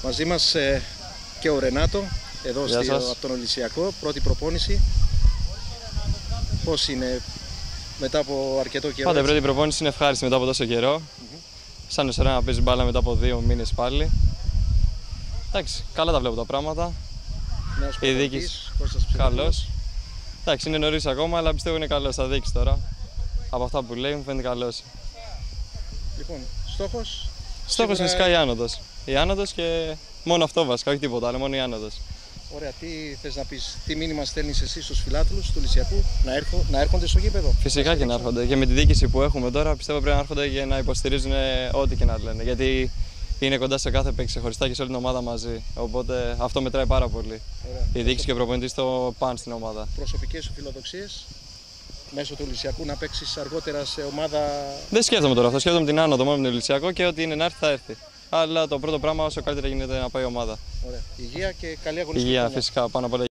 Μαζί μας και ο Ρενάτο, εδώ από τον Ολυσιακό, πρώτη προπόνηση. Πώς είναι μετά από αρκετό καιρό? Πάντα η πρώτη προπόνηση είναι ευχάριστη μετά από τόσο καιρό. Σαν εσένα να παίζει μπάλα μετά από 2 μήνες πάλι. Εντάξει, καλά τα βλέπω τα πράγματα. Νέος προπονητής, καλός. Εντάξει, είναι νωρίς ακόμα, αλλά πιστεύω είναι καλός. Θα δείξει τώρα. Από αυτά που λέει μου φαίνεται καλός. Λοιπόν, στόχος? Στόχος φυσικά η άνοδος. Η άνοδος και μόνο αυτό βασικά, όχι τίποτα άλλο, μόνο η άνοδος. Ωραία, τι θες να πεις, τι μήνυμα στέλνεις εσύ στους φιλάθλους του Ολυσιακού να έρχονται στο γήπεδο? Φυσικά και να έρχονται. Και με τη διοίκηση που έχουμε τώρα πιστεύω πρέπει να έρχονται και να υποστηρίζουν ό,τι και να λένε. Γιατί είναι κοντά σε κάθε παίκτη ξεχωριστά και σε όλη την ομάδα μαζί. Οπότε αυτό μετράει πάρα πολύ. Ωραία. Η διοίκηση και ο προπονητής το πάνε στην ομάδα. Προσωπικές σου φιλοδοξίες μέσω του Ολυσιακού να παίξεις αργότερα σε ομάδα? Δεν σκέφτομαι τώρα αυτό. Σκέφτομαι την άνοδο μόνο με τον Ολυσιακό και ότι είναι να έρθει θα έρθει. Αλλά το πρώτο πράγμα όσο καλύτερα γίνεται να πάει η ομάδα. Ωραία. Υγεία και καλή αγωνιστική. Υγεία, φυσικά, πάνω απ' όλα.